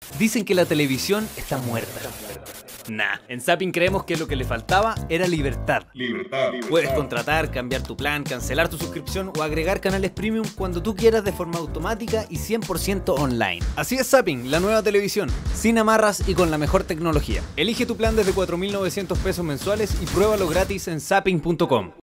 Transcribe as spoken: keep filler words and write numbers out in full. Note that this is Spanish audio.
Dicen que la televisión está muerta. Nah, en Zapping creemos que lo que le faltaba era libertad. Libertad. Puedes contratar, cambiar tu plan, cancelar tu suscripción o agregar canales premium cuando tú quieras de forma automática y cien por ciento online. Así es Zapping, la nueva televisión, sin amarras y con la mejor tecnología. Elige tu plan desde cuatro mil novecientos pesos mensuales y pruébalo gratis en zapping punto com.